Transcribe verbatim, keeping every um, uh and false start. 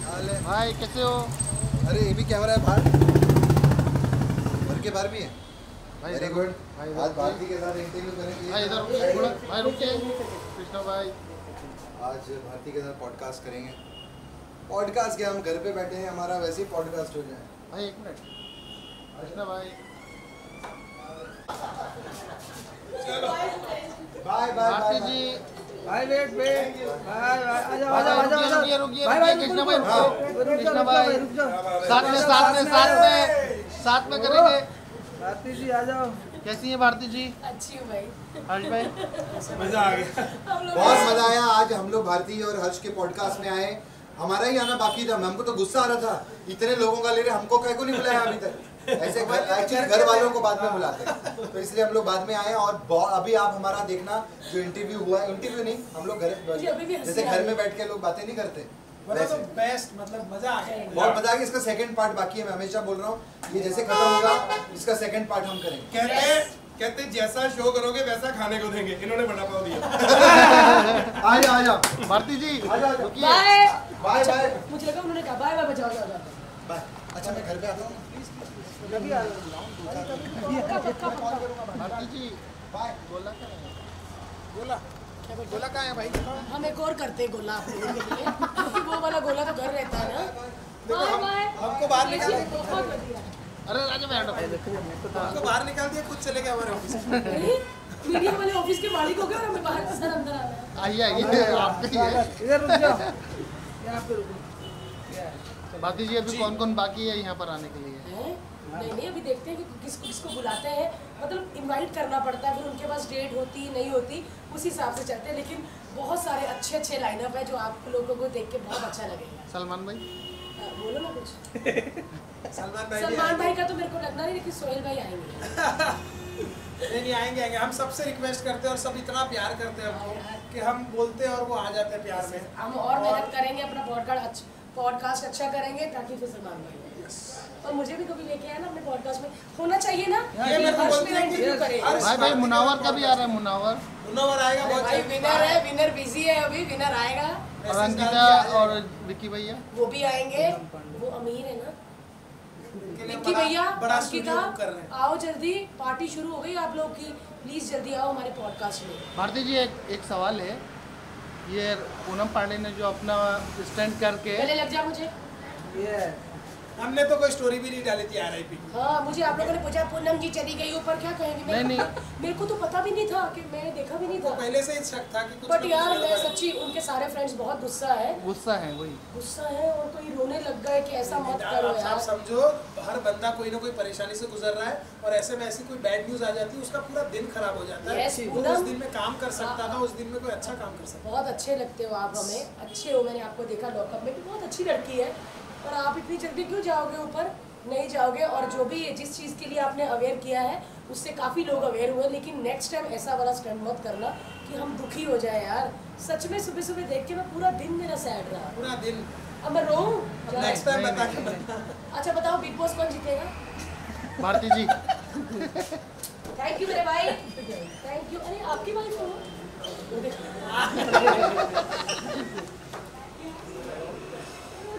भाई कैसे हो? अरे ये भी कैमरा है बाहर, घर के बाहर भी है। Very good. आज भारती के साथ इंटरव्यू करेंगे। भाई इधर भाई रुकिए कृष्णा भाई। आज भारती के साथ पॉडकास्ट करेंगे। पॉडकास्ट क्या, हम घर पे बैठे हैं, हमारा वैसे ही पॉडकास्ट हो जाए। भाई एक मिनट कृष्णा भाई। बाय बाय भारती जी भाई वेट वेट भाई आ जाओ आ जाओ आ जाओ रुकिए रुकिए भाई रुकिए भाई कृष्णा भाई रुक रुकिए। कृष्णा भाई रुक जाओ साथ में साथ में साथ में साथ में करेंगे। भारती जी आ जाओ। कैसी है भारती जी? अच्छी हूँ भाई। हर्ष भाई मजा आ गया, बहुत मजा आया। आज हम लोग भारती और हर्ष के पॉडकास्ट में आए। हमारा ही आना बाकी था, हमको तो गुस्सा आ रहा था, इतने लोगों का ले रहे, हमको कहीं को नहीं बुलाया अभी तक। ऐसे एक्चुअली घर वालों को बाद में बुलाते हैं, तो इसलिए हम लोग बाद में आए। और अभी आप हमारा देखना जो इंटरव्यू हुआ, इंटरव्यू नहीं, हम लोग घर जैसे घर में बैठ के लोग बातें नहीं करते तो बेस्ट, मतलब मजा आ गया, बहुत मजा आ गया। इसका सेकंड पार्ट बाकी है, मैं हमेशा बोल रहा हूँ, ये जैसे खत्म होगा इसका सेकंड पार्ट हम करेंगे। कहते कहते जैसा शो करोगे वैसा खाने को देंगे। इन्होंने बड़ा पाव दिया। आ जाओ आ जाओ भारती जी आ जाओ। रुकिए। बाय बाय बाय मुझे लगा उन्होंने कहा बाय बाय बजाओ जाओ जाओ बाय। अच्छा मैं घर पे आता हूँ। भारती जी बाय। बोला क्या है? गोला क्या भाई, गोला कहाँ है भाई? हम एक और करते हैं गोला अपने लिए, क्योंकि वो वाला गोला तो घर रहता है ना। बाय बाय हमको बाहर निकाल दे। बहुत बढ़िया। अरे राजा मैं हटो। हमको बाहर निकाल दिया, खुद चले गए हमारे ऑफिस। मीडिया वाले ऑफिस के मालिक हो गए और हमें बाहर के सर अंदर आना है। आइए आइए आपके ही है। इधर रुक जाओ, यहाँ पे रुको। भारती जी अभी कौन कौन बाकी है यहाँ पर आने के लिए? हैं? नहीं नहीं अभी देखते हैं कि किसको किसको बुलाते हैं, मतलब इनवाइट करना पड़ता है, फिर उनके पास डेट होती नहीं होती, उस हिसाब से चलते हैं। लेकिन बहुत सारे अच्छे अच्छे लाइनअप है जो आप लोगों को देख के बहुत अच्छा लगेगा। सलमान भाई बोलो ना कुछ। सलमान भाई सलमान भाई का तो मेरे को लगना नहीं, लेकिन सोहेल भाई आएंगे। नहीं नहीं आएंगे आएंगे। हम सबसे रिक्वेस्ट करते हैं और सब इतना प्यार करते हैं हमको कि हम बोलते हैं और वो आ जाते हैं प्यार में। हम और मेहनत करेंगे, अपना पॉडकास्ट पॉडकास्ट अच्छा करेंगे ताकि फिर सलमान भाई और मुझे भी कभी लेके आया ना अपने पॉडकास्ट में, होना चाहिए ना। ये मेरे को हर्ष बोलते मेरा हैं कि इंटरव्यू करे। भाई भाई मुनावर का भी आ रहा है। मुनावर मुनव्वर आएगा बहुत भाई जल्दी। विनर है, विनर बिजी है अभी, विनर आएगा। और अंकिता और विक्की भैया वो भी आएंगे, वो अमीर है ना। विक्की बड़ा- भैया, बड़ा अंकिता स्टूडियो बुक कर रहे हैं। आओ जल्दी, पार्टी शुरू हो गई आप लोग की, प्लीज जल्दी आओ हमारे पॉडकास्ट में। भारती जी एक एक सवाल है। ये पूनम पांडे ने जो अपना स्टैंड करके गले लग जा मुझे। ये हमने तो कोई स्टोरी भी नहीं डाली थी आर आई पी। हाँ मुझे आप लोगों ने पूछा पूनम जी चली गई ऊपर, क्या कहेंगे? मेरे नहीं, को- मेरे को तो पता भी नहीं था, कि मैंने देखा भी नहीं वो था। पहले से ही शक था कि कुछ बट ना यार कुछ मैं गड़बड़ है। सच्ची उनके सारे फ्रेंड्स बहुत गुस्सा है गुस्सा है वही। गुस्सा है और कोई रोने लग गए कि ऐसा मत यार, करो आप यार। समझो हर बंदा कोई ना कोई परेशानी से गुजर रहा है और ऐसे में ऐसी कोई बैड न्यूज आ जाती है, उसका पूरा दिन खराब हो जाता है। Yes, वो पूनम। उस दिन में काम कर सकता था, उस दिन में कोई अच्छा काम कर सकता बहुत अच्छे लगते हो आप हमें, अच्छे हो। मैंने आपको देखा लॉकअप में भी, बहुत अच्छी लड़की है। और आप इतनी जल्दी क्यों जाओगे ऊपर? नहीं जाओगे। और जो भी जिस चीज़ के लिए आपने अवेयर किया है उससे काफ़ी लोग अवेयर हुए, लेकिन नेक्स्ट टाइम ऐसा वाला स्टंट मत करना कि हम दुखी हो जाए यार। सच में सुबह सुबह देख के मैं पूरा दिन मेरा सैड रहा। पूरा दिन। अब मैं रोऊं? नेक्स्ट टाइम बता के अच्छा बताओ बिग बॉस कौन जीतेगा? भारती जी थैंक यू मेरे भाई, थैंक यू। अरे आपकी वाइफ हो?